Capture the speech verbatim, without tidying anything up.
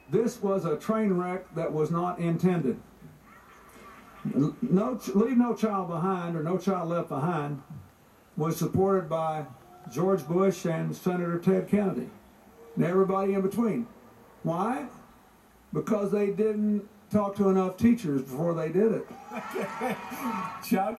this was a train wreck that was not intended. No, Leave No Child Behind, or No Child Left Behind, was supported by George Bush and Senator Ted Kennedy, and everybody in between. Why? Because they didn't talk to enough teachers before they did it. Chuck?